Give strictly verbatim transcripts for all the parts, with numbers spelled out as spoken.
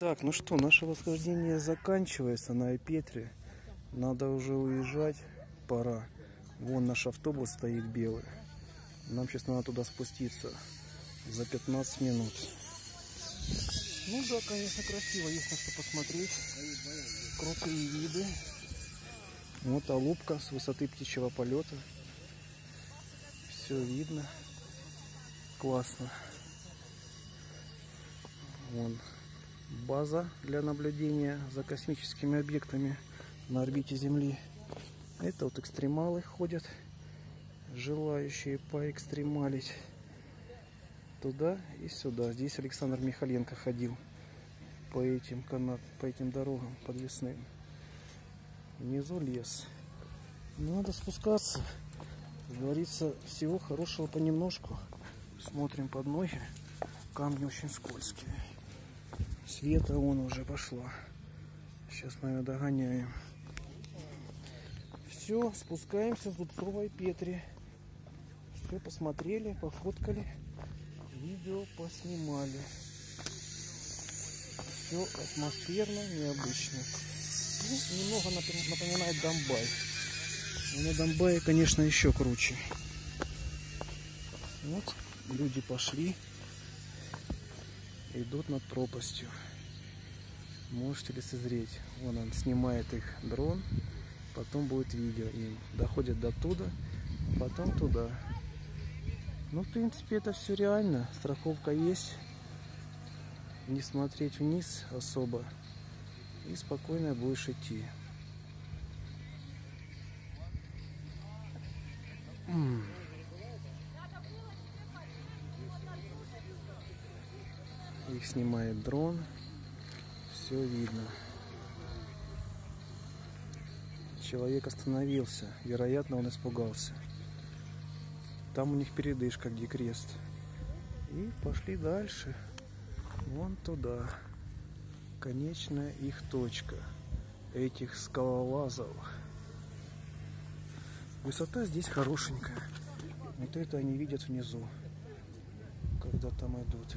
Так, ну что, наше восхождение заканчивается на Айпетре. Надо уже уезжать, пора. Вон наш автобус стоит белый. Нам сейчас надо туда спуститься за пятнадцать минут. Ну да, конечно, красиво, есть на что посмотреть. Крутые виды. Вот Алупка с высоты птичьего полета. Все видно. Классно. Вон база для наблюдения за космическими объектами на орбите Земли. Это вот экстремалы ходят, желающие поэкстремалить туда и сюда. Здесь Александр Михаленко ходил по этим канат, по этим дорогам подвесным. Внизу лес. Надо спускаться. Как говорится, всего хорошего понемножку. Смотрим под ноги. Камни очень скользкие. Света вон уже пошла. Сейчас мы ее догоняем. Все, спускаемся с Зубцовой Петри. Все посмотрели, пофоткали, видео поснимали. Все атмосферно, необычно. Ну, немного напоминает Домбай. Но на Домбае, конечно, еще круче. Вот люди пошли. Идут над пропастью. Можете лицезреть. Вон он снимает их дрон. Потом будет видео им. Доходят до туда, потом туда. Ну, в принципе, это все реально. Страховка есть. Не смотреть вниз особо. И спокойно будешь идти. Их снимает дрон. Все видно. Человек остановился. Вероятно, он испугался. Там у них передышка, где крест. И пошли дальше. Вон туда. Конечная их точка. Этих скалолазов. Высота здесь хорошенькая. Вот это они видят внизу, когда там идут.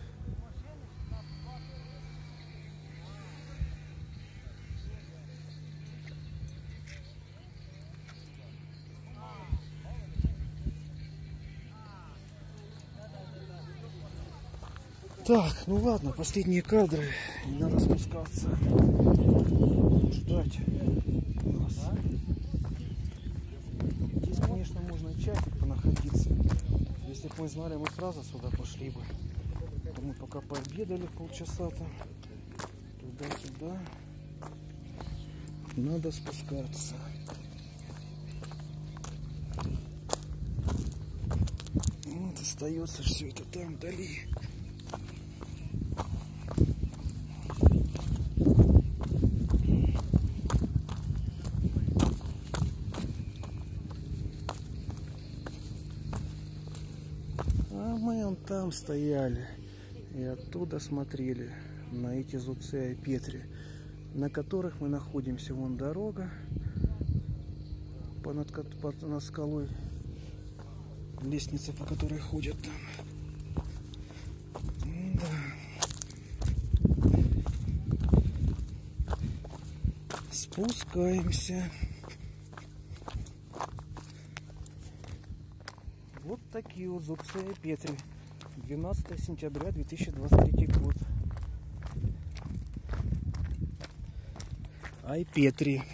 Так, ну ладно, последние кадры. И надо спускаться. Ждать. Здесь, конечно, можно часик понаходиться. Если бы мы знали, мы сразу сюда пошли бы. А мы пока пообедали полчаса-то. Туда-сюда. Надо спускаться. Вот остается все это там вдали. А мы вон там стояли и оттуда смотрели на эти зубцы Айпетри, на которых мы находимся. Вон дорога понад, под, над скалой, лестница, по которой ходят там. Да. Спускаемся. Вот такие вот зубцы Айпетри. двенадцатое сентября две тысячи двадцать третий год. Айпетри.